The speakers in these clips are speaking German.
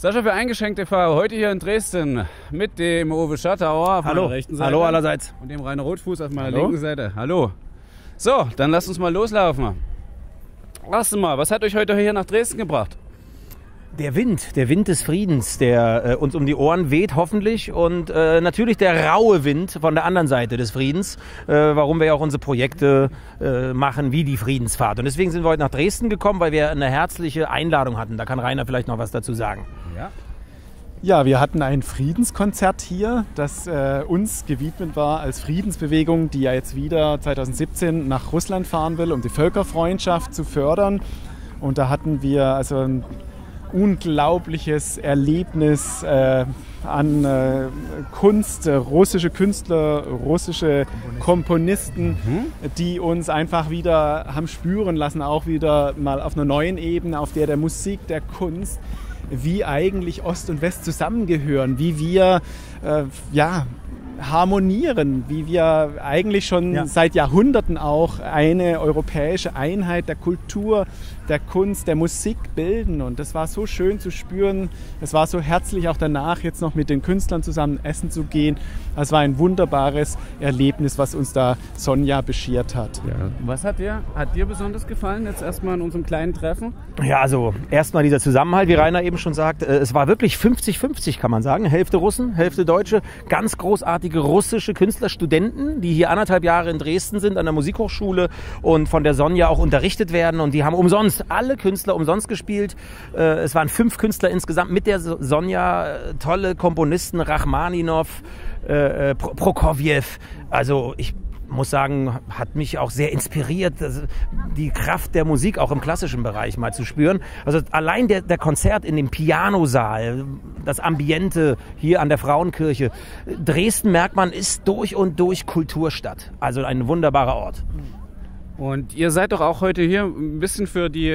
Sascha für Eingeschenkt TV, heute hier in Dresden mit dem Uwe Schattauer auf meiner rechten Seite. Hallo allerseits. Und dem Rainer Rotfuß auf meiner linken Seite. Hallo. So, dann lasst uns mal loslaufen. Erst mal, was hat euch heute hier nach Dresden gebracht? Der Wind des Friedens, der uns um die Ohren weht, hoffentlich. Und natürlich der raue Wind von der anderen Seite des Friedens, warum wir ja auch unsere Projekte machen, wie die Friedensfahrt. Und deswegen sind wir heute nach Dresden gekommen, weil wir eine herzliche Einladung hatten. Da kann Rainer vielleicht noch was dazu sagen. Ja, wir hatten ein Friedenskonzert hier, das uns gewidmet war als Friedensbewegung, die ja jetzt wieder 2017 nach Russland fahren will, um die Völkerfreundschaft zu fördern. Und da hatten wir also ein unglaubliches Erlebnis an Kunst, russische Künstler, russische Komponisten, die uns einfach wieder haben spüren lassen, auch wieder mal auf einer neuen Ebene, auf der Musik, der Kunst, wie eigentlich Ost und West zusammengehören, wie wir harmonieren, wie wir eigentlich schon seit Jahrhunderten auch eine europäische Einheit der Kultur, der Kunst, der Musik bilden. Und das war so schön zu spüren. Es war so herzlich auch danach jetzt noch mit den Künstlern zusammen essen zu gehen. Es war ein wunderbares Erlebnis, was uns da Sonja beschert hat. Ja. Was hat dir besonders gefallen jetzt erstmal in unserem kleinen Treffen? Ja, also erstmal dieser Zusammenhalt, wie Rainer eben schon sagt. Es war wirklich 50-50, kann man sagen. Hälfte Russen, Hälfte Deutsche. Ganz großartige russische Künstler, Studenten, die hier 1,5 Jahre in Dresden sind, an der Musikhochschule und von der Sonja auch unterrichtet werden. Und die haben alle Künstler umsonst gespielt. Es waren 5 Künstler insgesamt mit der Sonja, tolle Komponisten, Rachmaninov, Prokofjew. Also ich muss sagen, hat mich auch sehr inspiriert, die Kraft der Musik auch im klassischen Bereich mal zu spüren. Also allein der Konzert in dem Pianosaal, das Ambiente hier an der Frauenkirche. Dresden, merkt man, ist durch und durch Kulturstadt. Also ein wunderbarer Ort. Und ihr seid doch auch heute hier ein bisschen für die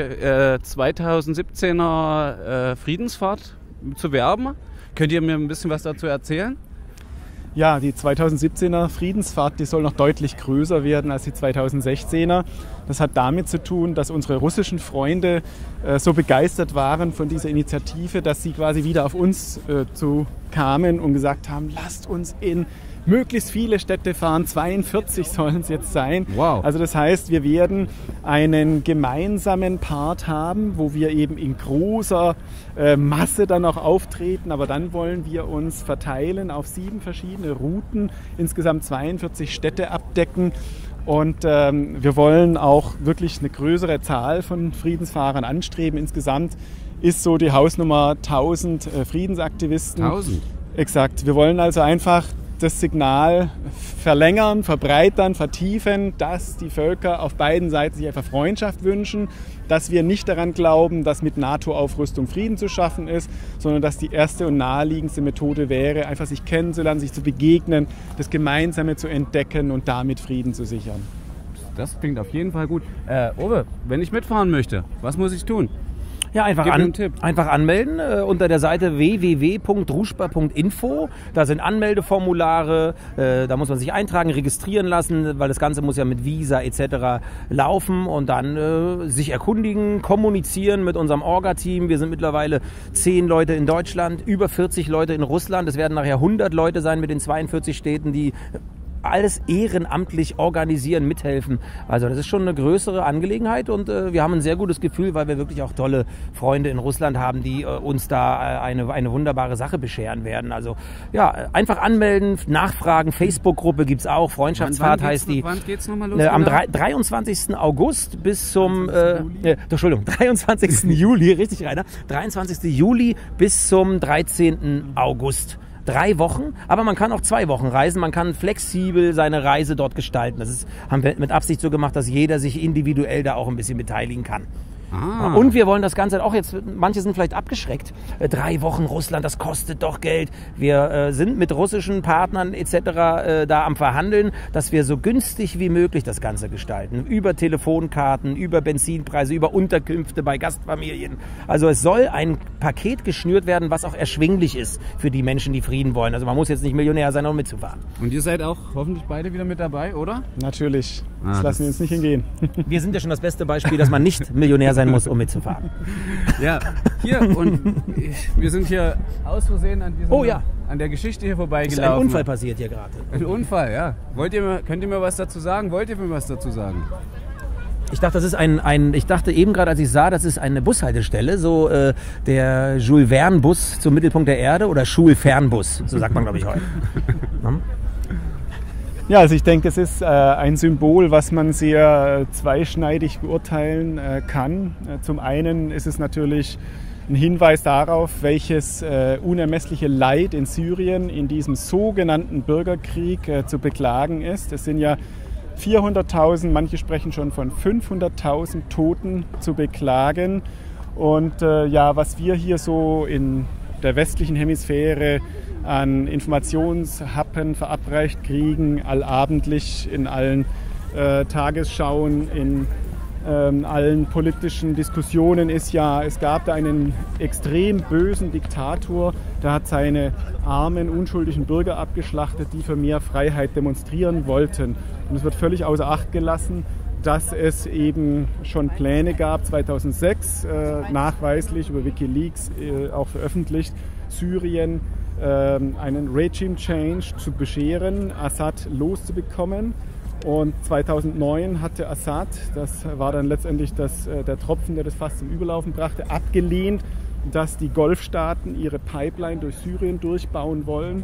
2017er Friedensfahrt zu werben. Könnt ihr mir ein bisschen was dazu erzählen? Ja, die 2017er Friedensfahrt, die soll noch deutlich größer werden als die 2016er. Das hat damit zu tun, dass unsere russischen Freunde so begeistert waren von dieser Initiative, dass sie quasi wieder auf uns zu kamen und gesagt haben, lasst uns in möglichst viele Städte fahren, 42 sollen es jetzt sein. Wow. Also das heißt, wir werden einen gemeinsamen Part haben, wo wir eben in großer Masse dann auch auftreten, aber dann wollen wir uns verteilen auf 7 verschiedene Routen, insgesamt 42 Städte abdecken. Und wir wollen auch wirklich eine größere Zahl von Friedensfahrern anstreben. Insgesamt ist so die Hausnummer 1000 Friedensaktivisten. 1000? Exakt. Wir wollen also einfach das Signal verlängern, verbreitern, vertiefen, dass die Völker auf beiden Seiten sich einfach Freundschaft wünschen, dass wir nicht daran glauben, dass mit NATO-Aufrüstung Frieden zu schaffen ist, sondern dass die erste und naheliegendste Methode wäre, einfach sich kennenzulernen, sich zu begegnen, das Gemeinsame zu entdecken und damit Frieden zu sichern. Das klingt auf jeden Fall gut. Uwe, wenn ich mitfahren möchte, was muss ich tun? Ja, einfach anmelden unter der Seite www.druschba.info. Da sind Anmeldeformulare, da muss man sich eintragen, registrieren lassen, weil das Ganze muss ja mit Visa etc. laufen und dann sich erkundigen, kommunizieren mit unserem Orga-Team. Wir sind mittlerweile 10 Leute in Deutschland, über 40 Leute in Russland. Es werden nachher 100 Leute sein mit den 42 Städten, die alles ehrenamtlich organisieren, mithelfen. Also das ist schon eine größere Angelegenheit und wir haben ein sehr gutes Gefühl, weil wir wirklich auch tolle Freunde in Russland haben, die uns da eine wunderbare Sache bescheren werden. Also ja, einfach anmelden, nachfragen, Facebook-Gruppe gibt's auch, Freundschaftsfahrt heißt die. Wann geht's nochmal los? Am 23. August bis zum 23. Juli, richtig Rainer, 23. Juli bis zum 13. August. 3 Wochen, aber man kann auch 2 Wochen reisen. Man kann flexibel seine Reise dort gestalten. Haben wir mit Absicht so gemacht, dass jeder sich individuell da auch ein bisschen beteiligen kann. Ah. Und wir wollen das Ganze auch jetzt, manche sind vielleicht abgeschreckt, 3 Wochen Russland, das kostet doch Geld. Wir sind mit russischen Partnern etc. Da am Verhandeln, dass wir so günstig wie möglich das Ganze gestalten. Über Telefonkarten, über Benzinpreise, über Unterkünfte bei Gastfamilien. Also es soll ein Paket geschnürt werden, was auch erschwinglich ist für die Menschen, die Frieden wollen. Also man muss jetzt nicht Millionär sein, um mitzufahren. Und ihr seid auch hoffentlich beide wieder mit dabei, oder? Natürlich. Das lassen wir uns nicht hingehen. Wir sind ja schon das beste Beispiel, dass man nicht Millionär sein sein muss, um mitzufahren. Ja, hier und wir sind hier aus Versehen an der Geschichte hier vorbeigelaufen. Ist ein Unfall passiert hier gerade. Ein Unfall, ja. Könnt ihr mir was dazu sagen? Wollt ihr mir was dazu sagen? Ich dachte, das ist ich dachte eben gerade, als ich sah, das ist eine Bushaltestelle, so der Jules Verne-Bus zum Mittelpunkt der Erde oder Schulfernbus, so sagt man, glaube ich, heute. Ja, also ich denke, es ist ein Symbol, was man sehr zweischneidig beurteilen kann. Zum einen ist es natürlich ein Hinweis darauf, welches unermessliche Leid in Syrien in diesem sogenannten Bürgerkrieg zu beklagen ist. Es sind ja 400.000, manche sprechen schon von 500.000 Toten zu beklagen. Und was wir hier so in der westlichen Hemisphäre an Informationshappen verabreicht kriegen, allabendlich in allen Tagesschauen, in allen politischen Diskussionen ist ja, es gab da einen extrem bösen Diktator, der hat seine armen, unschuldigen Bürger abgeschlachtet, die für mehr Freiheit demonstrieren wollten. Und es wird völlig außer Acht gelassen, dass es eben schon Pläne gab, 2006 nachweislich über WikiLeaks auch veröffentlicht, Syrien einen Regime Change zu bescheren, Assad loszubekommen. Und 2009 hatte Assad, das war dann letztendlich der Tropfen, der das Fass zum Überlaufen brachte, abgelehnt, dass die Golfstaaten ihre Pipeline durch Syrien durchbauen wollen.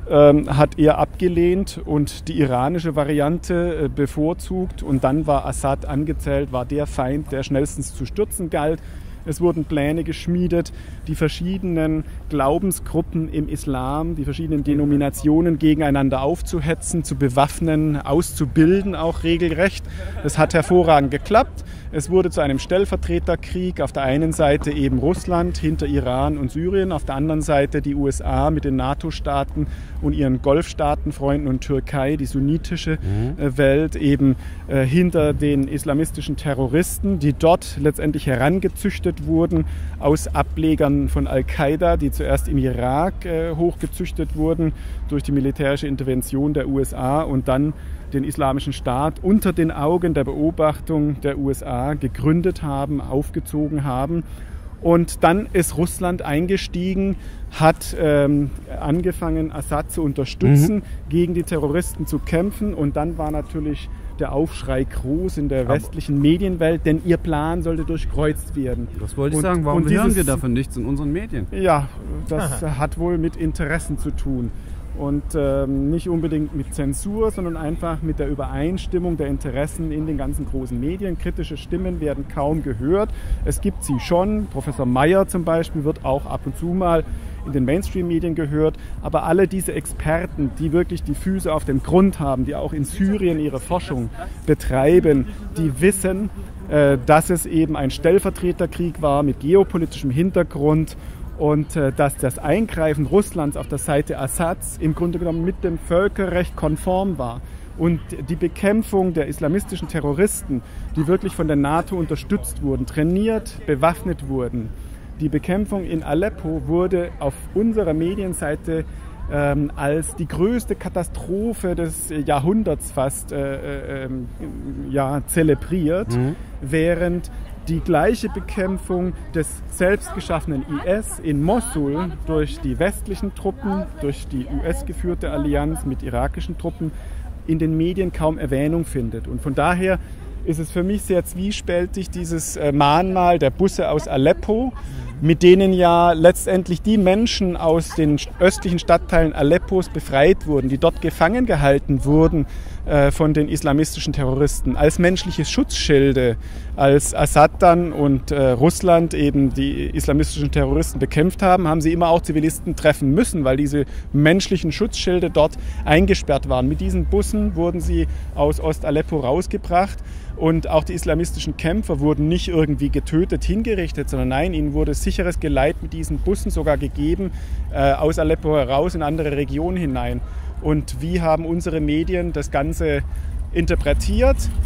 Hat er abgelehnt und die iranische Variante bevorzugt. Und dann war Assad angezählt, war der Feind, der schnellstens zu stürzen galt. Es wurden Pläne geschmiedet, die verschiedenen Glaubensgruppen im Islam, die verschiedenen Denominationen gegeneinander aufzuhetzen, zu bewaffnen, auszubilden, auch regelrecht. Das hat hervorragend geklappt. Es wurde zu einem Stellvertreterkrieg. Auf der einen Seite eben Russland hinter Iran und Syrien, auf der anderen Seite die USA mit den NATO-Staaten und ihren Golfstaatenfreunden und Türkei, die sunnitische Welt, eben hinter den islamistischen Terroristen, die dort letztendlich herangezüchtet wurden aus Ablegern von Al-Qaida, die zuerst im Irak hochgezüchtet wurden durch die militärische Intervention der USA und dann den Islamischen Staat unter den Augen der Beobachtung der USA gegründet haben, aufgezogen haben. Und dann ist Russland eingestiegen, hat angefangen, Assad zu unterstützen, gegen die Terroristen zu kämpfen. Und dann war natürlich der Aufschrei groß in der westlichen Medienwelt, denn ihr Plan sollte durchkreuzt werden. Das wollte ich sagen. Warum hören wir davon nichts in unseren Medien? Ja, das hat wohl mit Interessen zu tun. Und nicht unbedingt mit Zensur, sondern einfach mit der Übereinstimmung der Interessen in den ganzen großen Medien. Kritische Stimmen werden kaum gehört. Es gibt sie schon. Professor Meyer zum Beispiel wird auch ab und zu mal in den Mainstream-Medien gehört. Aber alle diese Experten, die wirklich die Füße auf dem Grund haben, die auch in Syrien ihre Forschung betreiben, die wissen, dass es eben ein Stellvertreterkrieg war mit geopolitischem Hintergrund. Und dass das Eingreifen Russlands auf der Seite Assads im Grunde genommen mit dem Völkerrecht konform war. Und die Bekämpfung der islamistischen Terroristen, die wirklich von der NATO unterstützt wurden, trainiert, bewaffnet wurden. Die Bekämpfung in Aleppo wurde auf unserer Medienseite als die größte Katastrophe des Jahrhunderts fast zelebriert, während die gleiche Bekämpfung des selbstgeschaffenen IS in Mossul durch die westlichen Truppen, durch die US-geführte Allianz mit irakischen Truppen in den Medien kaum Erwähnung findet. Und von daher ist es für mich sehr zwiespältig, dieses Mahnmal der Busse aus Aleppo, mit denen ja letztendlich die Menschen aus den östlichen Stadtteilen Aleppos befreit wurden, die dort gefangen gehalten wurden von den islamistischen Terroristen, als menschliche Schutzschilde, als Assad dann und Russland eben die islamistischen Terroristen bekämpft haben, haben sie immer auch Zivilisten treffen müssen, weil diese menschlichen Schutzschilde dort eingesperrt waren. Mit diesen Bussen wurden sie aus Ost-Aleppo rausgebracht. Und auch die islamistischen Kämpfer wurden nicht irgendwie getötet, hingerichtet, sondern nein, ihnen wurde sicheres Geleit mit diesen Bussen sogar gegeben, aus Aleppo heraus in andere Regionen hinein. Und wie haben unsere Medien das Ganze interpretiert?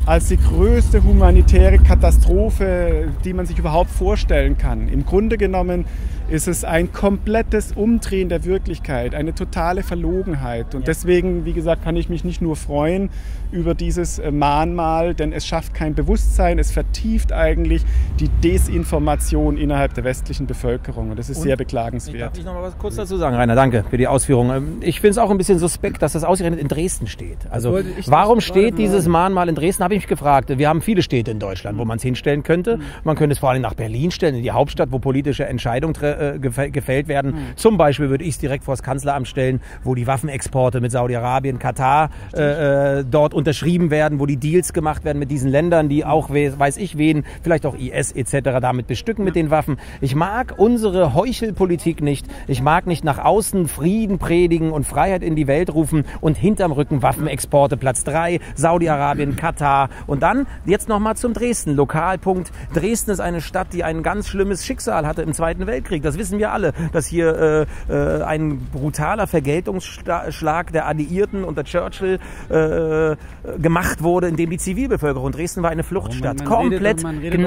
als die größte humanitäre Katastrophe, die man sich überhaupt vorstellen kann. Im Grunde genommen ist es ein komplettes Umdrehen der Wirklichkeit, eine totale Verlogenheit. Und deswegen, wie gesagt, kann ich mich nicht nur freuen über dieses Mahnmal, denn es schafft kein Bewusstsein, es vertieft eigentlich die Desinformation innerhalb der westlichen Bevölkerung. Und das ist sehr beklagenswert. Darf ich noch mal was kurz dazu sagen, Rainer? Danke für die Ausführungen. Ich finde es auch ein bisschen suspekt, dass das ausgerechnet in Dresden steht. Also warum steht dieses Mahnmal in Dresden, habe ich mich gefragt. Wir haben viele Städte in Deutschland, wo man es hinstellen könnte. Man könnte es vor allem nach Berlin stellen, in die Hauptstadt, wo politische Entscheidungen gefällt werden. Zum Beispiel würde ich es direkt vor das Kanzleramt stellen, wo die Waffenexporte mit Saudi-Arabien, Katar dort unterschrieben werden, wo die Deals gemacht werden mit diesen Ländern, die auch, weiß ich wen, vielleicht auch IS etc. damit bestücken mit den Waffen. Ich mag unsere Heuchelpolitik nicht. Ich mag nicht nach außen Frieden predigen und Freiheit in die Welt rufen und hinterm Rücken Waffenexporte. Platz 3, Saudi-Arabien, Katar. Und dann jetzt nochmal zum Dresden. Lokalpunkt. Dresden ist eine Stadt, die ein ganz schlimmes Schicksal hatte im Zweiten Weltkrieg. Das wissen wir alle, dass hier ein brutaler Vergeltungsschlag der Alliierten unter Churchill gemacht wurde, in dem die Zivilbevölkerung, Dresden war eine Fluchtstadt, komplett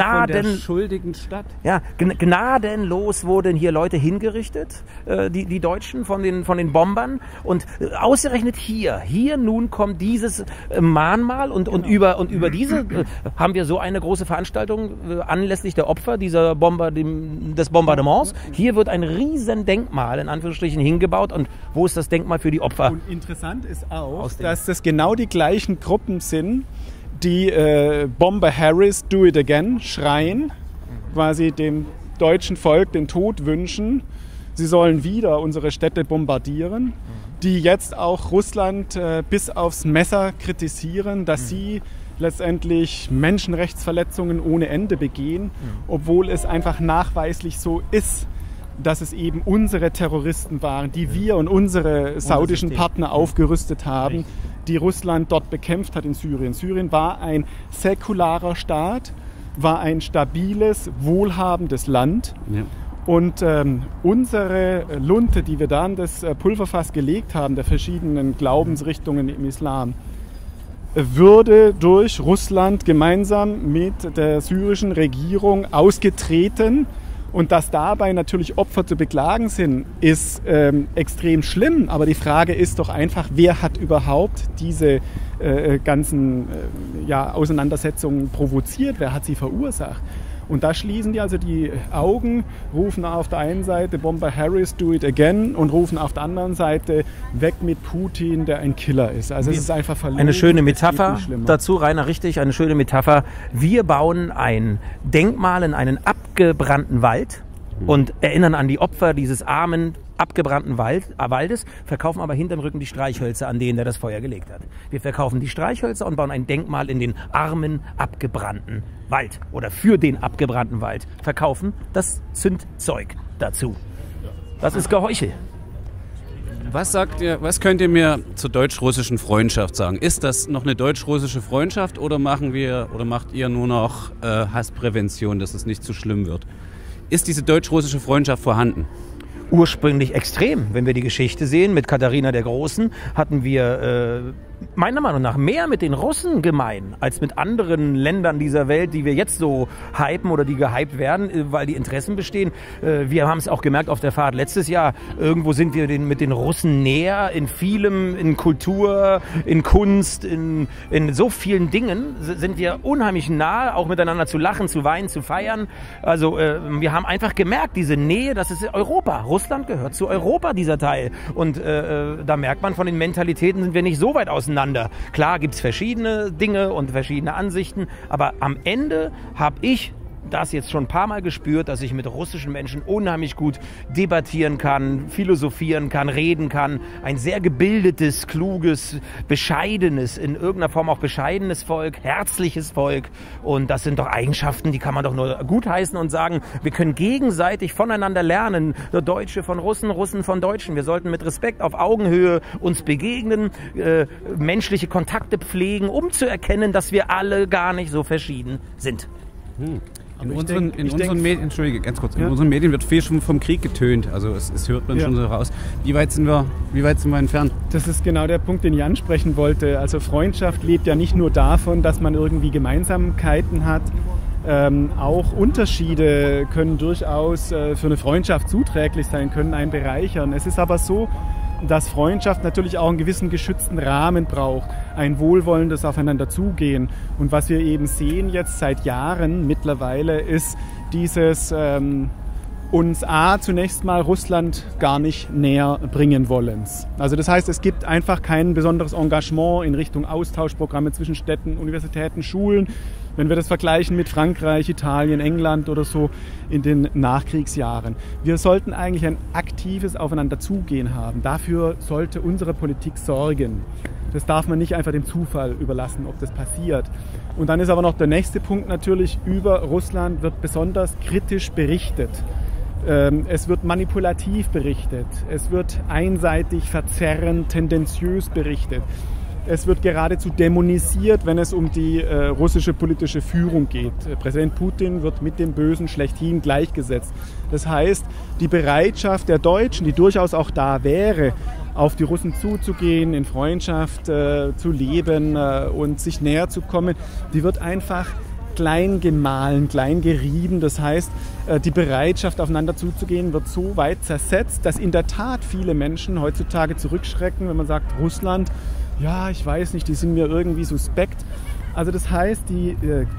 gnadenlos wurden hier Leute hingerichtet, die Deutschen von den Bombern, und ausgerechnet hier nun kommt dieses Mahnmal und über diese haben wir so eine große Veranstaltung anlässlich der Opfer des Bombardements. Hier wird ein riesen Denkmal in Anführungsstrichen hingebaut, und wo ist das Denkmal für die Opfer? Und interessant ist auch, dass das genau die gleichen Gruppen sind, die Bomber Harris, do it again, schreien, quasi dem deutschen Volk den Tod wünschen. Sie sollen wieder unsere Städte bombardieren, die jetzt auch Russland bis aufs Messer kritisieren, dass sie letztendlich Menschenrechtsverletzungen ohne Ende begehen, obwohl es einfach nachweislich so ist, dass es eben unsere Terroristen waren, die wir und unsere saudischen Partner aufgerüstet haben, die Russland dort bekämpft hat in Syrien. Syrien war ein säkularer Staat, war ein stabiles, wohlhabendes Land. Ja. Und unsere Lunte, die wir da in das Pulverfass gelegt haben, der verschiedenen Glaubensrichtungen im Islam, würde durch Russland gemeinsam mit der syrischen Regierung ausgetreten. Und dass dabei natürlich Opfer zu beklagen sind, ist extrem schlimm. Aber die Frage ist doch einfach, wer hat überhaupt diese ganzen Auseinandersetzungen provoziert? Wer hat sie verursacht? Und da schließen die also die Augen, rufen auf der einen Seite Bomber Harris, do it again, und rufen auf der anderen Seite weg mit Putin, der ein Killer ist. Also es ist einfach verlogen. Eine schöne Metapher dazu, Rainer, richtig, eine schöne Metapher. Wir bauen ein Denkmal in einen abgebrannten Wald und erinnern an die Opfer dieses armen, abgebrannten Waldes, verkaufen aber hinterm Rücken die Streichhölzer an denen, der das Feuer gelegt hat. Wir verkaufen die Streichhölzer und bauen ein Denkmal in den armen, abgebrannten Wald oder für den abgebrannten Wald. Verkaufen das Zündzeug dazu. Das ist Geheuchel. Was könnt ihr mir zur deutsch-russischen Freundschaft sagen? Ist das noch eine deutsch-russische Freundschaft oder macht ihr nur noch Hassprävention, dass es nicht zu schlimm wird? Ist diese deutsch-russische Freundschaft vorhanden? Ursprünglich extrem. Wenn wir die Geschichte sehen, mit Katharina der Großen hatten wir meiner Meinung nach mehr mit den Russen gemein als mit anderen Ländern dieser Welt, die wir jetzt so hypen oder die gehypt werden, weil die Interessen bestehen. Wir haben es auch gemerkt auf der Fahrt letztes Jahr. Irgendwo sind wir mit den Russen näher in vielem, in Kultur, in Kunst, in so vielen Dingen sind wir unheimlich nah, auch miteinander zu lachen, zu weinen, zu feiern. Also wir haben einfach gemerkt, diese Nähe, das ist Europa. Russland gehört zu Europa, dieser Teil. Und da merkt man, von den Mentalitäten sind wir nicht so weit auseinander. Klar gibt es verschiedene Dinge und verschiedene Ansichten, aber am Ende habe ich das jetzt schon ein paar Mal gespürt, dass ich mit russischen Menschen unheimlich gut debattieren kann, philosophieren kann, reden kann. Ein sehr gebildetes, kluges, bescheidenes, in irgendeiner Form auch bescheidenes Volk, herzliches Volk. Und das sind doch Eigenschaften, die kann man doch nur gutheißen und sagen, wir können gegenseitig voneinander lernen. Deutsche von Russen, Russen von Deutschen. Wir sollten mit Respekt auf Augenhöhe uns begegnen, menschliche Kontakte pflegen, um zu erkennen, dass wir alle gar nicht so verschieden sind. In unseren Medien, entschuldige, ganz kurz, in unseren Medien wird viel schon vom Krieg getönt, also es hört man schon so raus. Wie weit sind wir entfernt? Das ist genau der Punkt, den ich ansprechen wollte. Also Freundschaft lebt ja nicht nur davon, dass man irgendwie Gemeinsamkeiten hat, auch Unterschiede können durchaus für eine Freundschaft zuträglich sein, können einen bereichern. Es ist aber so, dass Freundschaft natürlich auch einen gewissen geschützten Rahmen braucht, ein wohlwollendes Aufeinanderzugehen. Und was wir eben sehen jetzt seit Jahren mittlerweile ist dieses uns zunächst mal Russland gar nicht näher bringen wollens. Also das heißt, es gibt einfach kein besonderes Engagement in Richtung Austauschprogramme zwischen Städten, Universitäten, Schulen. Wenn wir das vergleichen mit Frankreich, Italien, England oder so in den Nachkriegsjahren. Wir sollten eigentlich ein aktives Aufeinanderzugehen haben. Dafür sollte unsere Politik sorgen. Das darf man nicht einfach dem Zufall überlassen, ob das passiert. Und dann ist aber noch der nächste Punkt natürlich, über Russland wird besonders kritisch berichtet. Es wird manipulativ berichtet. Es wird einseitig, verzerrend, tendenziös berichtet. Es wird geradezu dämonisiert, wenn es um die russische politische Führung geht. Präsident Putin wird mit dem Bösen schlechthin gleichgesetzt. Das heißt, die Bereitschaft der Deutschen, die durchaus auch da wäre, auf die Russen zuzugehen, in Freundschaft zu leben und sich näher zu kommen, die wird einfach klein gemahlen, klein gerieben. Das heißt, die Bereitschaft, aufeinander zuzugehen, wird so weit zersetzt, dass in der Tat viele Menschen heutzutage zurückschrecken, wenn man sagt, Russland, ja, ich weiß nicht, die sind mir irgendwie suspekt. Also das heißt, die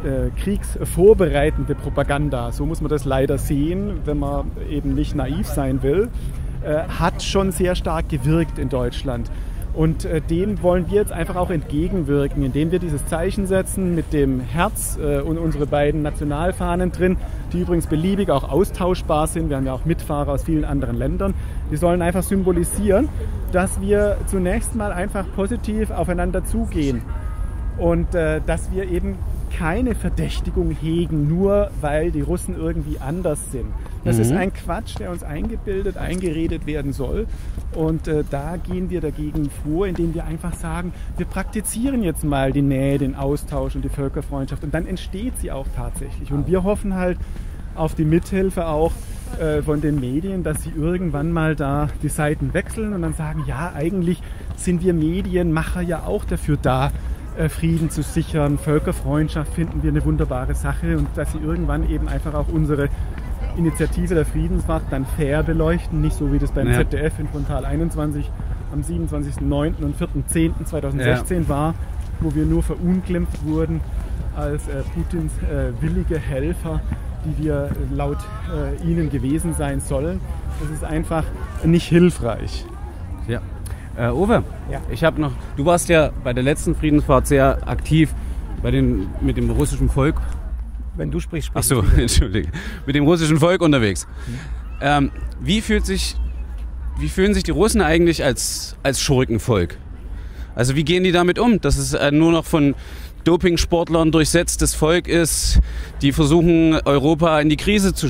kriegsvorbereitende Propaganda, so muss man das leider sehen, wenn man eben nicht naiv sein will, hat schon sehr stark gewirkt in Deutschland. Und dem wollen wir jetzt einfach auch entgegenwirken, indem wir dieses Zeichen setzen mit dem Herz und unsere beiden Nationalfahnen drin, die übrigens beliebig auch austauschbar sind. Wir haben ja auch Mitfahrer aus vielen anderen Ländern. Die sollen einfach symbolisieren, dass wir zunächst mal einfach positiv aufeinander zugehen und dass wir eben keine Verdächtigung hegen, nur weil die Russen irgendwie anders sind. Das ist ein Quatsch, der uns eingeredet werden soll. Und da gehen wir dagegen vor, indem wir einfach sagen, wir praktizieren jetzt mal die Nähe, den Austausch und die Völkerfreundschaft. Und dann entsteht sie auch tatsächlich. Und wir hoffen halt auf die Mithilfe auch von den Medien, dass sie irgendwann mal da die Seiten wechseln und dann sagen, ja, eigentlich sind wir Medienmacher ja auch dafür da, Frieden zu sichern, Völkerfreundschaft finden wir eine wunderbare Sache und dass sie irgendwann eben einfach auch unsere Initiative der Friedenswacht dann fair beleuchten, nicht so wie das beim ZDF in Frontal 21 am 27.09. und 4.10.2016 war, wo wir nur verunglimpft wurden als Putins willige Helfer, die wir laut ihnen gewesen sein sollen. Das ist einfach nicht hilfreich. Ja. Uwe, du warst ja bei der letzten Friedensfahrt sehr aktiv mit dem russischen Volk. Wenn du sprichst, Ach so, entschuldige. Mit dem russischen Volk unterwegs. Wie fühlen sich die Russen eigentlich als Schurkenvolk? Also wie gehen die damit um, dass es nur noch von Dopingsportlern durchsetztes Volk ist, die versuchen, Europa in die Krise zu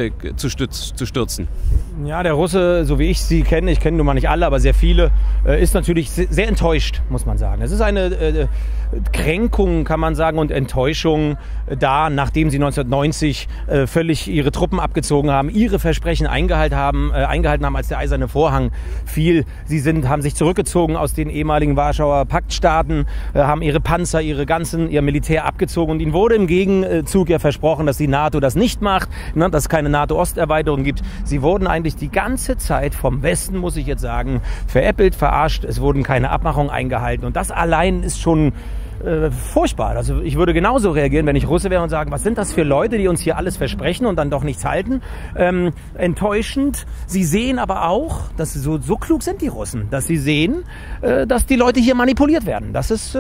stürzen? Ja, der Russe, so wie ich sie kenne, ich kenne nun mal nicht alle, aber sehr viele, ist natürlich sehr enttäuscht, muss man sagen. Es ist eine Kränkung, kann man sagen, und Enttäuschung da, nachdem sie 1990 völlig ihre Truppen abgezogen haben, ihre Versprechen eingehalten haben, als der Eiserne Vorhang fiel. Sie haben sich zurückgezogen aus den ehemaligen Warschauer Paktstaaten, haben ihre Panzer, ihr Militär abgezogen und ihnen wurde im Gegenzug ja versprochen, dass die NATO das nicht macht, dass es keine NATO-Osterweiterung gibt. Sie wurden eigentlich die ganze Zeit vom Westen, muss ich jetzt sagen, veräppelt, verarscht. Es wurden keine Abmachungen eingehalten und das allein ist schon furchtbar. Also ich würde genauso reagieren, wenn ich Russe wäre und sagen, was sind das für Leute, die uns hier alles versprechen und dann doch nichts halten. Enttäuschend. Sie sehen aber auch, dass so klug sind die Russen, dass sie sehen, dass die Leute hier manipuliert werden. Das ist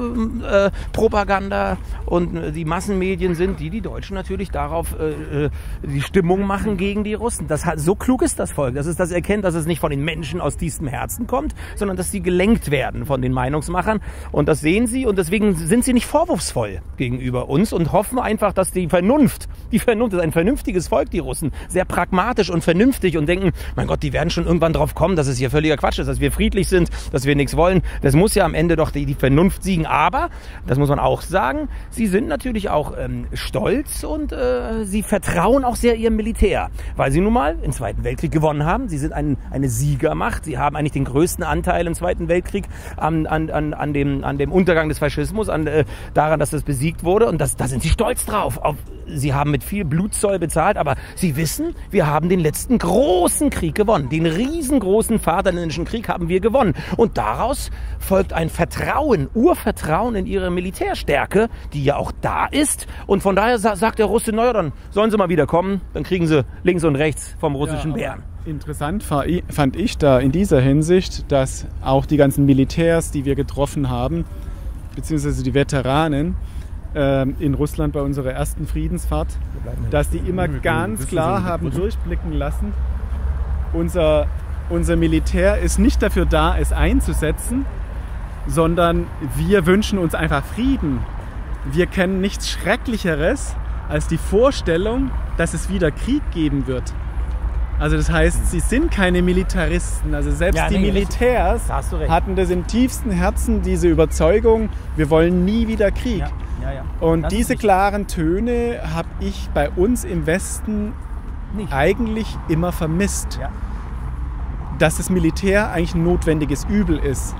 Propaganda und die Massenmedien sind, die Deutschen natürlich darauf die Stimmung machen gegen die Russen. So klug ist das Volk, dass es das erkennt, dass es nicht von den Menschen aus tiefstem Herzen kommt, sondern dass sie gelenkt werden von den Meinungsmachern und das sehen sie und das deswegen sind sie nicht vorwurfsvoll gegenüber uns und hoffen einfach, dass die Vernunft ist ein vernünftiges Volk, die Russen, sehr pragmatisch und vernünftig und denken, mein Gott, die werden schon irgendwann drauf kommen, dass es hier völliger Quatsch ist, dass wir friedlich sind, dass wir nichts wollen. Das muss ja am Ende doch die Vernunft siegen. Aber, das muss man auch sagen, sie sind natürlich auch stolz und sie vertrauen auch sehr ihrem Militär, weil sie nun mal im Zweiten Weltkrieg gewonnen haben. Sie sind eine Siegermacht. Sie haben eigentlich den größten Anteil im Zweiten Weltkrieg an dem Untergang des Faschismus, daran, dass das besiegt wurde. Und da sind sie stolz drauf. Sie haben mit viel Blutzoll bezahlt, aber sie wissen, wir haben den letzten großen Krieg gewonnen. Den riesengroßen Vaterländischen Krieg haben wir gewonnen. Und daraus folgt ein Urvertrauen in ihre Militärstärke, die ja auch da ist. Und von daher sagt der Russe, naja, dann sollen sie mal wieder kommen, dann kriegen sie links und rechts vom russischen Bären. Interessant fand ich da in dieser Hinsicht, dass auch die ganzen Militärs, die wir getroffen haben, beziehungsweise die Veteranen in Russland bei unserer ersten Friedensfahrt, dass die immer ganz klar haben durchblicken lassen, unser Militär ist nicht dafür da, es einzusetzen, sondern wir wünschen uns einfach Frieden. Wir kennen nichts Schrecklicheres als die Vorstellung, dass es wieder Krieg geben wird. Also das heißt, sie sind keine Militaristen. Also selbst die Militärs hatten das im tiefsten Herzen, diese Überzeugung, wir wollen nie wieder Krieg. Und diese klaren Töne habe ich bei uns im Westen eigentlich immer vermisst. Dass das Militär eigentlich ein notwendiges Übel ist.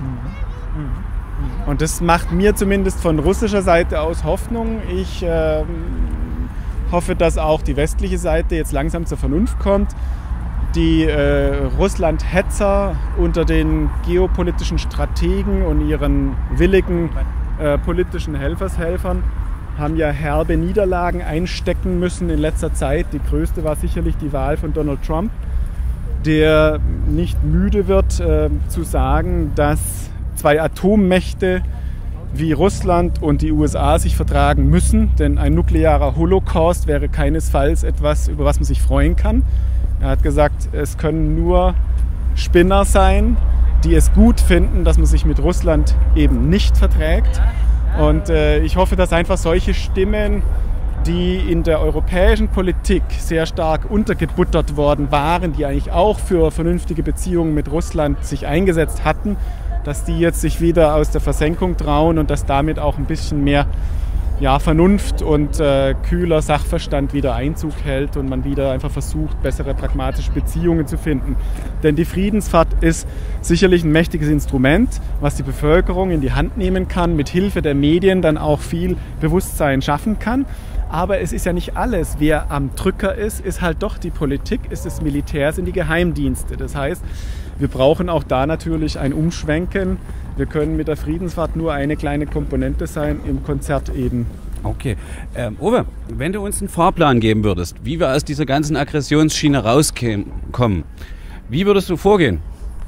Und das macht mir zumindest von russischer Seite aus Hoffnung. Ich hoffe, dass auch die westliche Seite jetzt langsam zur Vernunft kommt. Die Russland-Hetzer unter den geopolitischen Strategen und ihren willigen politischen Helfershelfern haben ja herbe Niederlagen einstecken müssen in letzter Zeit. Die größte war sicherlich die Wahl von Donald Trump, der nicht müde wird zu sagen, dass zwei Atommächte wie Russland und die USA sich vertragen müssen, denn ein nuklearer Holocaust wäre keinesfalls etwas, über was man sich freuen kann. Er hat gesagt, es können nur Spinner sein, die es gut finden, dass man sich mit Russland eben nicht verträgt. Und ich hoffe, dass einfach solche Stimmen, die in der europäischen Politik sehr stark untergebuttert worden waren, die eigentlich auch für vernünftige Beziehungen mit Russland sich eingesetzt hatten, dass die jetzt sich wieder aus der Versenkung trauen und dass damit auch ein bisschen mehr Vernunft und kühler Sachverstand wieder Einzug hält und man wieder einfach versucht, bessere pragmatische Beziehungen zu finden. Denn die Friedensfahrt ist sicherlich ein mächtiges Instrument, was die Bevölkerung in die Hand nehmen kann, mit Hilfe der Medien dann auch viel Bewusstsein schaffen kann. Aber es ist ja nicht alles. Wer am Drücker ist halt doch die Politik, ist das Militär, sind die Geheimdienste. Das heißt, wir brauchen auch da natürlich ein Umschwenken. Wir können mit der Friedensfahrt nur eine kleine Komponente sein, im Konzert eben. Okay. Uwe, wenn du uns einen Fahrplan geben würdest, wie wir aus dieser ganzen Aggressionsschiene rauskommen, wie würdest du vorgehen?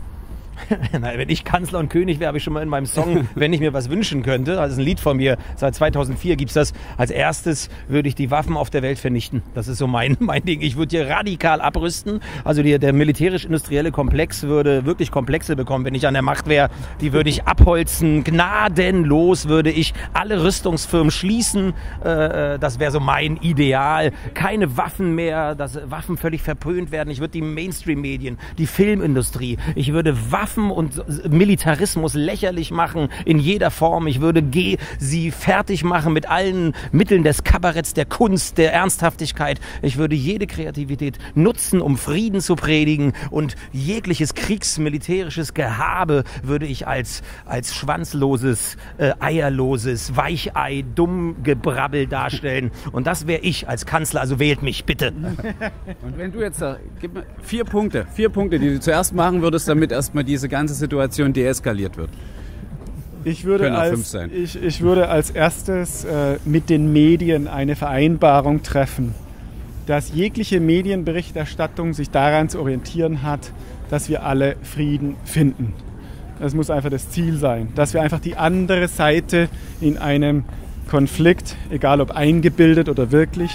Na, wenn ich Kanzler und König wäre, habe ich schon mal in meinem Song, wenn ich mir was wünschen könnte, das ist ein Lied von mir, seit 2004 gibt es das, als erstes würde ich die Waffen auf der Welt vernichten. Das ist so mein Ding. Ich würde hier radikal abrüsten. Also der militärisch-industrielle Komplex würde wirklich Komplexe bekommen, wenn ich an der Macht wäre. Die würde ich abholzen. Gnadenlos würde ich alle Rüstungsfirmen schließen. Das wäre so mein Ideal. Keine Waffen mehr, dass Waffen völlig verpönt werden. Ich würde die Mainstream-Medien, die Filmindustrie, ich würde Waffen und Militarismus lächerlich machen in jeder Form. Ich würde sie fertig machen mit allen Mitteln des Kabaretts, der Kunst, der Ernsthaftigkeit. Ich würde jede Kreativität nutzen, um Frieden zu predigen, und jegliches kriegsmilitärisches Gehabe würde ich als schwanzloses, eierloses, Weichei, Dummgebrabbel darstellen. Und das wäre ich als Kanzler, also wählt mich, bitte. Und wenn du jetzt, gib mir vier Punkte, die du zuerst machen würdest, damit erstmal diese ganze Situation deeskaliert wird. Ich würde als erstes mit den Medien eine Vereinbarung treffen, dass jegliche Medienberichterstattung sich daran zu orientieren hat, dass wir alle Frieden finden. Das muss einfach das Ziel sein, dass wir einfach die andere Seite in einem Konflikt, egal ob eingebildet oder wirklich,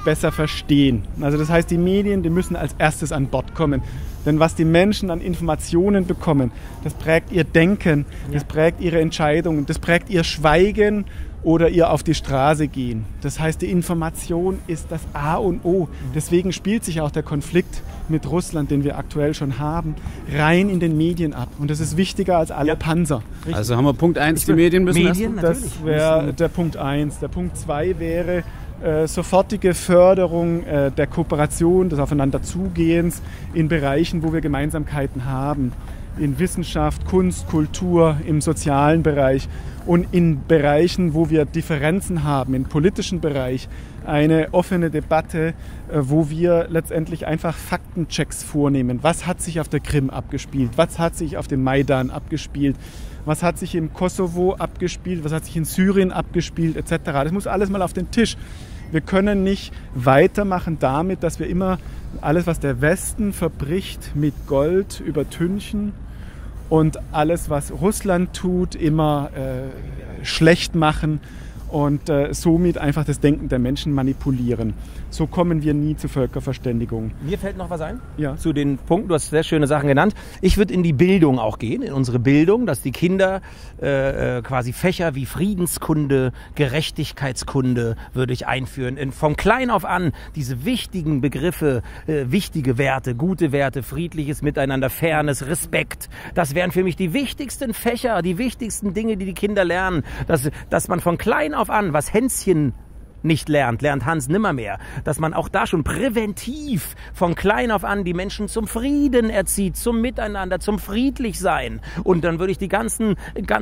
besser verstehen. Also das heißt, die Medien, die müssen als erstes an Bord kommen. Denn was die Menschen an Informationen bekommen, das prägt ihr Denken, das prägt ihre Entscheidungen, das prägt ihr Schweigen oder ihr auf die Straße gehen. Das heißt, die Information ist das A und O. Deswegen spielt sich auch der Konflikt mit Russland, den wir aktuell schon haben, rein in den Medien ab. Und das ist wichtiger als alle Panzer. Richtig. Also haben wir Punkt 1, die Medien müssen Medien, Das wäre der Punkt 1. Der Punkt 2 wäre sofortige Förderung der Kooperation, des Aufeinanderzugehens in Bereichen, wo wir Gemeinsamkeiten haben. In Wissenschaft, Kunst, Kultur, im sozialen Bereich und in Bereichen, wo wir Differenzen haben, im politischen Bereich, eine offene Debatte, wo wir letztendlich einfach Faktenchecks vornehmen. Was hat sich auf der Krim abgespielt? Was hat sich auf dem Maidan abgespielt? Was hat sich im Kosovo abgespielt? Was hat sich in Syrien abgespielt? Etc. Das muss alles mal auf den Tisch. Wir können nicht weitermachen damit, dass wir immer alles, was der Westen verbricht, mit Gold übertünchen und alles, was Russland tut, immer schlecht machen und somit einfach das Denken der Menschen manipulieren. So kommen wir nie zur Völkerverständigung. Mir fällt noch was ein Ja. zu den Punkten. Du hast sehr schöne Sachen genannt. Ich würde in die Bildung auch gehen, in unsere Bildung, dass die Kinder quasi Fächer wie Friedenskunde, Gerechtigkeitskunde würde ich einführen. Von klein auf an diese wichtigen Begriffe, wichtige Werte, gute Werte, friedliches Miteinander, Fairness, Respekt. Das wären für mich die wichtigsten Fächer, die wichtigsten Dinge, die die Kinder lernen. Dass man von klein auf an, was Hänschen nicht lernt Hans nimmermehr, dass man auch da schon präventiv von klein auf an die Menschen zum Frieden erzieht, zum Miteinander, zum Friedlichsein. Und dann würde ich die ganzen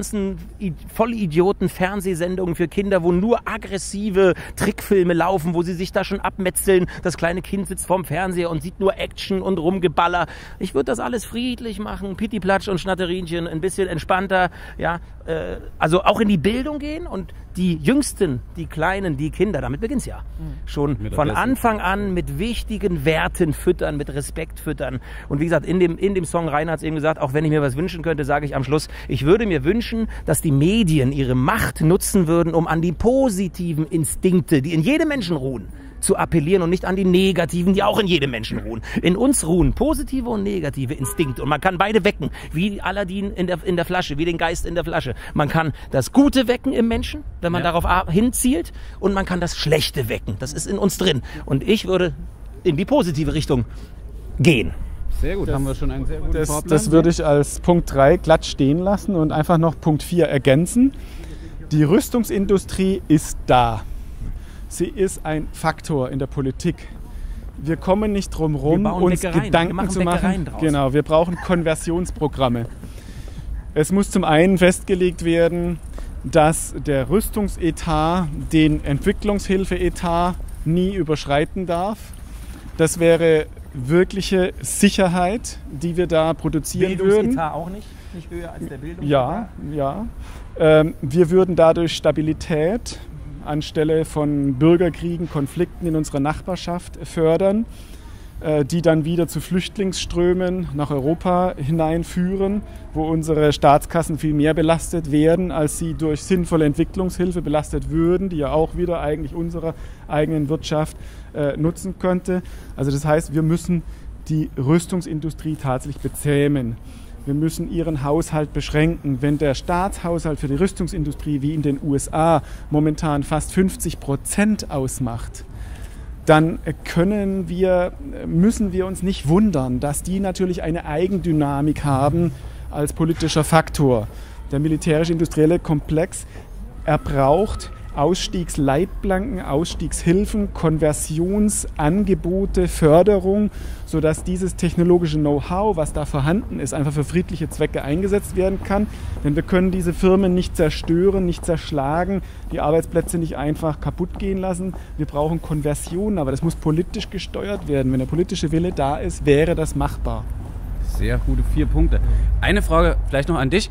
Vollidioten Fernsehsendungen für Kinder, wo nur aggressive Trickfilme laufen, wo sie sich da schon abmetzeln, das kleine Kind sitzt vorm Fernseher und sieht nur Action und Rumgeballer. Ich würde das alles friedlich machen, Pittiplatsch und Schnatterinchen, ein bisschen entspannter, ja, also auch in die Bildung gehen und die Jüngsten, die Kleinen, die Kinder, damit beginnt's ja. Schon von Anfang an mit wichtigen Werten füttern, mit Respekt füttern. Und wie gesagt, in dem Song, Rainer hat's eben gesagt, auch wenn ich mir was wünschen könnte, sage ich am Schluss, ich würde mir wünschen, dass die Medien ihre Macht nutzen würden, um an die positiven Instinkte, die in jedem Menschen ruhen, zu appellieren und nicht an die negativen, die auch in jedem Menschen ruhen. In uns ruhen positive und negative Instinkte und man kann beide wecken, wie Aladdin in der Flasche, wie den Geist in der Flasche. Man kann das Gute wecken im Menschen, wenn man darauf hinzielt, und man kann das Schlechte wecken. Das ist in uns drin. Und ich würde in die positive Richtung gehen. Sehr gut, haben wir schon einen sehr guten Fahrplan. Das würde ich als Punkt 3 glatt stehen lassen und einfach noch Punkt 4 ergänzen. Die Rüstungsindustrie ist da. Sie ist ein Faktor in der Politik. Wir kommen nicht drum rum, uns Gedanken zu machen. Genau, wir brauchen Konversionsprogramme. Es muss zum einen festgelegt werden, dass der Rüstungsetat den Entwicklungshilfeetat nie überschreiten darf. Das wäre wirkliche Sicherheit, die wir da produzieren würden. Bildungsetat auch nicht höher als der Bildungsetat? Ja. Wir würden dadurch Stabilität anstelle von Bürgerkriegen, Konflikten in unserer Nachbarschaft fördern, die dann wieder zu Flüchtlingsströmen nach Europa hineinführen, wo unsere Staatskassen viel mehr belastet werden, als sie durch sinnvolle Entwicklungshilfe belastet würden, die ja auch wieder eigentlich unserer eigenen Wirtschaft nutzen könnte. Also das heißt, wir müssen die Rüstungsindustrie tatsächlich bezähmen. Wir müssen ihren Haushalt beschränken. Wenn der Staatshaushalt für die Rüstungsindustrie wie in den USA momentan fast 50% ausmacht, dann müssen wir uns nicht wundern, dass die natürlich eine Eigendynamik haben als politischer Faktor. Der militärisch-industrielle Komplex, er braucht Ausstiegsleitplanken, Ausstiegshilfen, Konversionsangebote, Förderung, sodass dieses technologische Know-how, was da vorhanden ist, einfach für friedliche Zwecke eingesetzt werden kann. Denn wir können diese Firmen nicht zerstören, nicht zerschlagen, die Arbeitsplätze nicht einfach kaputt gehen lassen. Wir brauchen Konversionen, aber das muss politisch gesteuert werden. Wenn der politische Wille da ist, wäre das machbar. Sehr gute 4 Punkte. Eine Frage vielleicht noch an dich.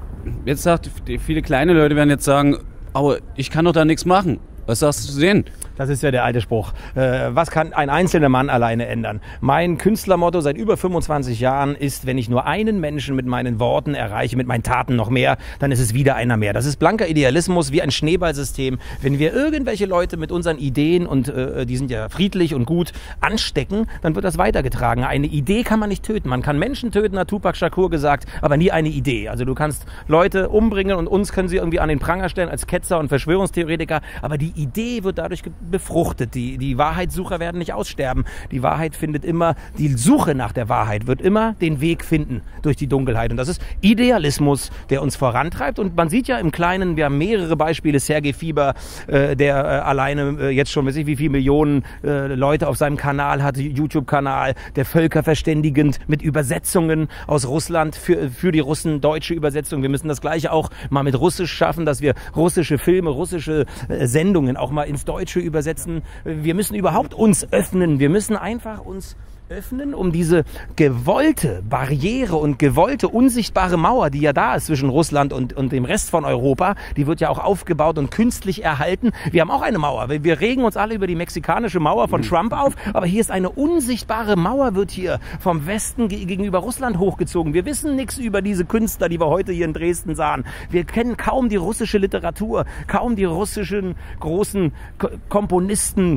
Jetzt viele kleine Leute werden jetzt sagen, aber ich kann doch da nichts machen. Was sagst du zu denen? Das ist ja der alte Spruch. Was kann ein einzelner Mann alleine ändern? Mein Künstlermotto seit über 25 Jahren ist, wenn ich nur einen Menschen mit meinen Worten erreiche, mit meinen Taten noch mehr, dann ist es wieder einer mehr. Das ist blanker Idealismus, wie ein Schneeballsystem. Wenn wir irgendwelche Leute mit unseren Ideen, und die sind ja friedlich und gut, anstecken, dann wird das weitergetragen. Eine Idee kann man nicht töten. Man kann Menschen töten, hat Tupac Shakur gesagt, aber nie eine Idee. Also du kannst Leute umbringen und uns können sie irgendwie an den Pranger stellen als Ketzer und Verschwörungstheoretiker, aber die Idee wird dadurch befruchtet. Die Wahrheitssucher werden nicht aussterben. Die Wahrheit findet immer, die Suche nach der Wahrheit wird immer den Weg finden durch die Dunkelheit. Und das ist Idealismus, der uns vorantreibt. Und man sieht ja im Kleinen, wir haben mehrere Beispiele, Sergei Fieber, der alleine jetzt schon, weiß ich wie viele Millionen Leute auf seinem Kanal hat, YouTube-Kanal, der völkerverständigend mit Übersetzungen aus Russland für die Russen, deutsche Übersetzungen. Wir müssen das Gleiche auch mal mit Russisch schaffen, dass wir russische Filme, russische Sendungen auch mal ins Deutsche übersetzen. Wir müssen überhaupt uns öffnen. Wir müssen einfach uns öffnen, um diese gewollte Barriere und gewollte unsichtbare Mauer, die ja da ist zwischen Russland und dem Rest von Europa, die wird ja auch aufgebaut und künstlich erhalten. Wir haben auch eine Mauer. Wir regen uns alle über die mexikanische Mauer von Trump auf, aber hier ist eine unsichtbare Mauer, wird hier vom Westen gegenüber Russland hochgezogen. Wir wissen nichts über diese Künstler, die wir heute hier in Dresden sahen. Wir kennen kaum die russische Literatur, kaum die russischen großen Komponisten.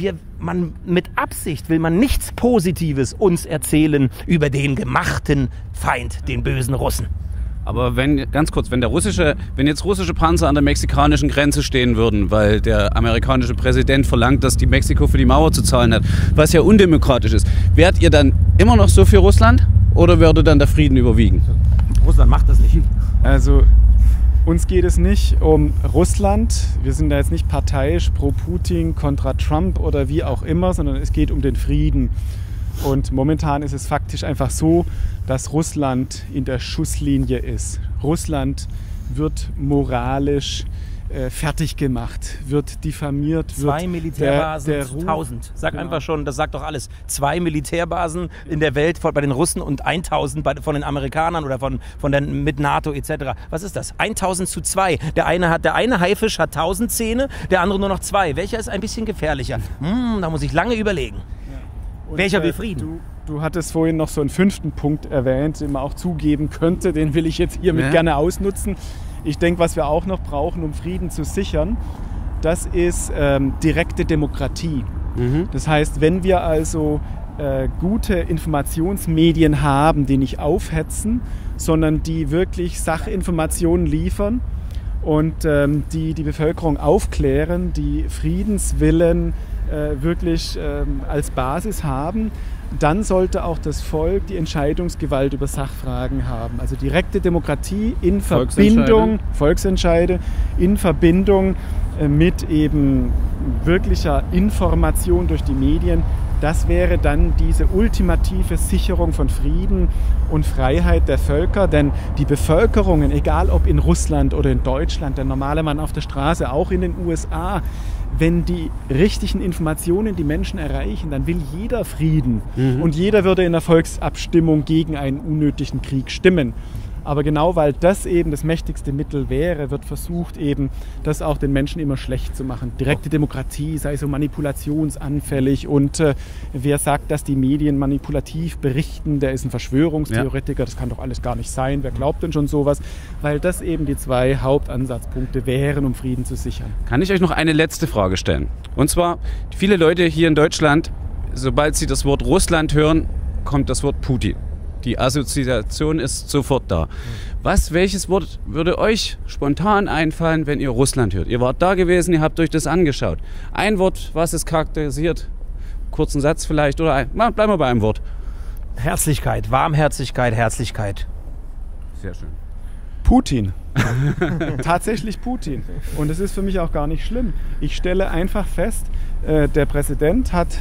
Mit Absicht will man nichts Positives uns erzählen über den gemachten Feind, den bösen Russen. Aber wenn jetzt russische Panzer an der mexikanischen Grenze stehen würden, weil der amerikanische Präsident verlangt, dass die Mexiko für die Mauer zu zahlen hat, was ja undemokratisch ist, wärt ihr dann immer noch so für Russland oder würde dann der Frieden überwiegen? Russland macht das nicht. Also uns geht es nicht um Russland. Wir sind da jetzt nicht parteiisch pro Putin, kontra Trump oder wie auch immer, sondern es geht um den Frieden. Und momentan ist es faktisch einfach so, dass Russland in der Schusslinie ist. Russland wird moralisch fertig gemacht, wird diffamiert. 2 Militärbasen zu 1000. Sag einfach schon, das sagt doch alles. 2 Militärbasen in der Welt bei den Russen und 1000 von den Amerikanern oder mit NATO etc. Was ist das? 1000 zu 2. Der eine Haifisch hat 1000 Zähne, der andere nur noch 2. Welcher ist ein bisschen gefährlicher? Da muss ich lange überlegen. Und welcher will Frieden? Du hattest vorhin noch so einen 5. Punkt erwähnt, den man auch zugeben könnte. Den will ich jetzt hiermit gerne ausnutzen. Ich denke, was wir auch noch brauchen, um Frieden zu sichern, das ist direkte Demokratie. Das heißt, wenn wir also gute Informationsmedien haben, die nicht aufhetzen, sondern die wirklich Sachinformationen liefern und die Bevölkerung aufklären, die Friedenswillen wirklich als Basis haben, dann sollte auch das Volk die Entscheidungsgewalt über Sachfragen haben. Also direkte Demokratie in Verbindung, Volksentscheide in Verbindung mit eben wirklicher Information durch die Medien. Das wäre dann diese ultimative Sicherung von Frieden und Freiheit der Völker. Denn die Bevölkerungen, egal ob in Russland oder in Deutschland, der normale Mann auf der Straße, auch in den USA, wenn die richtigen Informationen die Menschen erreichen, dann will jeder Frieden. Und jeder würde in der Volksabstimmung gegen einen unnötigen Krieg stimmen. Aber genau weil das eben das mächtigste Mittel wäre, wird versucht eben, das auch den Menschen immer schlecht zu machen. Direkte Demokratie sei so manipulationsanfällig und wer sagt, dass die Medien manipulativ berichten, der ist ein Verschwörungstheoretiker, das kann doch alles gar nicht sein, wer glaubt denn schon sowas? Weil das eben die 2 Hauptansatzpunkte wären, um Frieden zu sichern. Kann ich euch noch eine letzte Frage stellen? Und zwar, viele Leute hier in Deutschland, sobald sie das Wort Russland hören, kommt das Wort Putin. Die Assoziation ist sofort da. Welches Wort würde euch spontan einfallen, wenn ihr Russland hört? Ihr wart da gewesen, ihr habt euch das angeschaut. Ein Wort, was es charakterisiert? Kurzen Satz vielleicht oder bleiben wir bei einem Wort. Herzlichkeit, Warmherzigkeit, Herzlichkeit. Sehr schön. Putin. Tatsächlich Putin. Und es ist für mich auch gar nicht schlimm. Ich stelle einfach fest, der Präsident hat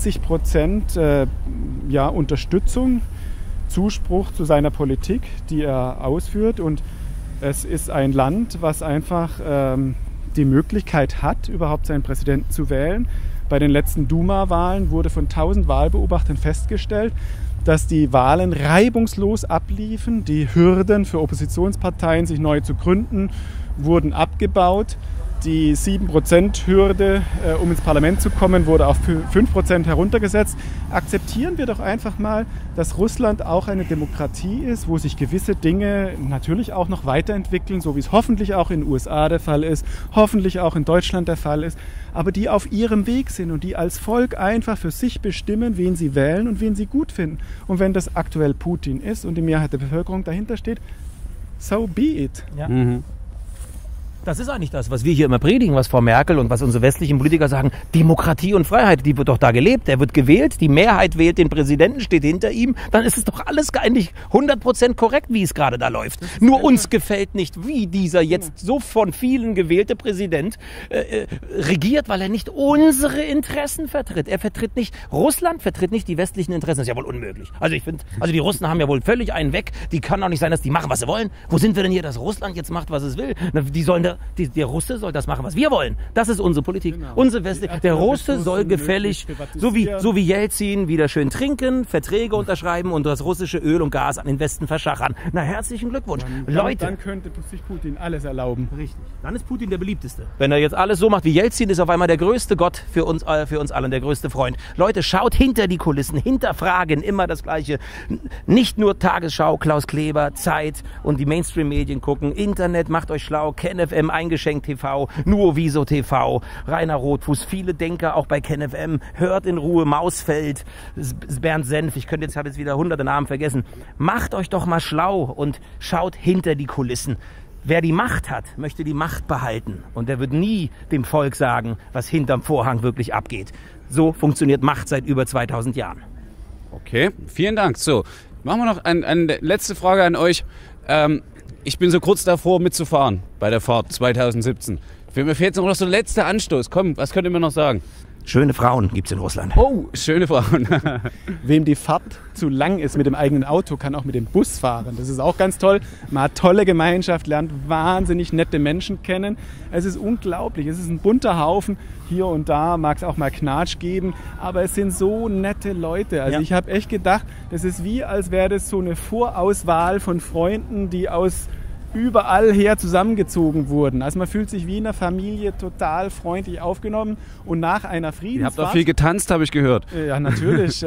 80% Unterstützung, Zuspruch zu seiner Politik, die er ausführt. Und es ist ein Land, was einfach die Möglichkeit hat, überhaupt seinen Präsidenten zu wählen. Bei den letzten Duma-Wahlen wurde von 1000 Wahlbeobachtern festgestellt, dass die Wahlen reibungslos abliefen. Die Hürden für Oppositionsparteien, sich neu zu gründen, wurden abgebaut. Die 7%-Hürde, um ins Parlament zu kommen, wurde auf 5% heruntergesetzt. Akzeptieren wir doch einfach mal, dass Russland auch eine Demokratie ist, wo sich gewisse Dinge natürlich auch noch weiterentwickeln, so wie es hoffentlich auch in den USA der Fall ist, hoffentlich auch in Deutschland der Fall ist, aber die auf ihrem Weg sind und die als Volk einfach für sich bestimmen, wen sie wählen und wen sie gut finden. Und wenn das aktuell Putin ist und die Mehrheit der Bevölkerung dahinter steht, so be it. Ja. Das ist eigentlich das, was wir hier immer predigen, was Frau Merkel und was unsere westlichen Politiker sagen. Demokratie und Freiheit, die wird doch da gelebt. Er wird gewählt, die Mehrheit wählt den Präsidenten, steht hinter ihm. Dann ist es doch alles eigentlich 100% korrekt, wie es gerade da läuft. Nur uns gefällt nicht, wie dieser jetzt so von vielen gewählte Präsident regiert, weil er nicht unsere Interessen vertritt. Er vertritt nicht, Russland vertritt nicht die westlichen Interessen. Das ist ja wohl unmöglich. Also ich finde, die Russen haben ja wohl völlig einen weg. Die kann doch nicht sein, dass die machen, was sie wollen. Wo sind wir denn hier, dass Russland jetzt macht, was es will? Die sollen der Russe soll das machen, was wir wollen. Das ist unsere Politik. Genau. Der Russe soll gefällig, so wie Jelzin, wieder schön trinken, Verträge unterschreiben und das russische Öl und Gas an den Westen verschachern. Na, herzlichen Glückwunsch. Leute. Dann könnte sich Putin alles erlauben. Richtig. Dann ist Putin der beliebteste. Wenn er jetzt alles so macht wie Jelzin, ist auf einmal der größte Gott für uns alle, der größte Freund. Leute, schaut hinter die Kulissen, hinterfragen, immer das Gleiche. Nicht nur Tagesschau, Klaus Kleber, Zeit und die Mainstream-Medien gucken. Internet, macht euch schlau, KenFM, Eingeschenkt TV, Nuoviso TV, Rainer Rotfuß, viele Denker auch bei KenFM, hört in Ruhe, Mausfeld, Bernd Senf, ich habe jetzt wieder hunderte Namen vergessen. Macht euch doch mal schlau und schaut hinter die Kulissen. Wer die Macht hat, möchte die Macht behalten und der wird nie dem Volk sagen, was hinterm Vorhang wirklich abgeht. So funktioniert Macht seit über 2000 Jahren. Okay, vielen Dank. So, machen wir noch eine letzte Frage an euch. Ich bin so kurz davor mitzufahren bei der Fahrt 2017. Mir fehlt noch so der letzte Anstoß. Komm, was könnt ihr mir noch sagen? Schöne Frauen gibt's in Russland. Oh, schöne Frauen. Wem die Fahrt zu lang ist mit dem eigenen Auto, kann auch mit dem Bus fahren. Das ist auch ganz toll. Man hat tolle Gemeinschaft, lernt wahnsinnig nette Menschen kennen. Es ist unglaublich. Es ist ein bunter Haufen. Hier und da mag es auch mal Knatsch geben, aber es sind so nette Leute. Also ich habe echt gedacht, das ist wie, als wäre das so eine Vorauswahl von Freunden, die aus überall her zusammengezogen wurden. Also man fühlt sich wie in einer Familie total freundlich aufgenommen und nach einer Friedensfahrt... Ihr habt auch viel getanzt, habe ich gehört. Ja, natürlich.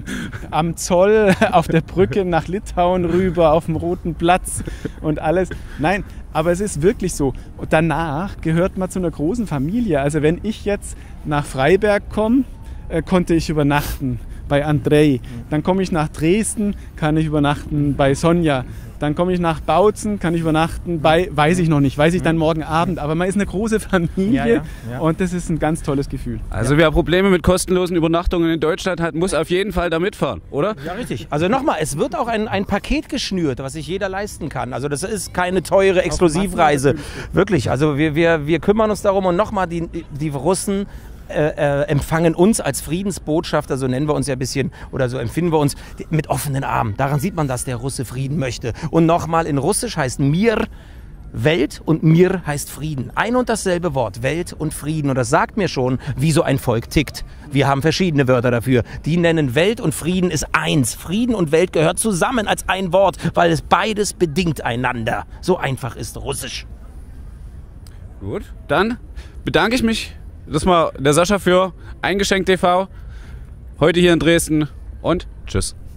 Am Zoll, auf der Brücke nach Litauen rüber, auf dem Roten Platz und alles. Nein, aber es ist wirklich so. Und danach gehört man zu einer großen Familie. Also wenn ich jetzt nach Freiberg komme, konnte ich übernachten bei Andrei. Dann komme ich nach Dresden, kann ich übernachten bei Sonja. Dann komme ich nach Bautzen, kann ich übernachten bei, weiß ich noch nicht, weiß ich dann morgen Abend. Aber man ist eine große Familie und das ist ein ganz tolles Gefühl. Also wer Probleme mit kostenlosen Übernachtungen in Deutschland hat, muss auf jeden Fall da mitfahren, oder? Ja, richtig. Also nochmal, es wird auch ein Paket geschnürt, was sich jeder leisten kann. Also das ist keine teure Exklusivreise. Wirklich, also wir kümmern uns darum und nochmal, die Russen empfangen uns als Friedensbotschafter, so nennen wir uns ja ein bisschen, oder so empfinden wir uns, mit offenen Armen. Daran sieht man, dass der Russe Frieden möchte. Und nochmal, in Russisch heißt Mir Welt und Mir heißt Frieden. Ein und dasselbe Wort, Welt und Frieden. Und das sagt mir schon, wie so ein Volk tickt. Wir haben verschiedene Wörter dafür. Die nennen Welt und Frieden ist eins. Frieden und Welt gehört zusammen als ein Wort, weil es beides bedingt einander. So einfach ist Russisch. Gut, dann bedanke ich mich. Das mal der Sascha für Eingeschenkt TV, heute hier in Dresden und tschüss.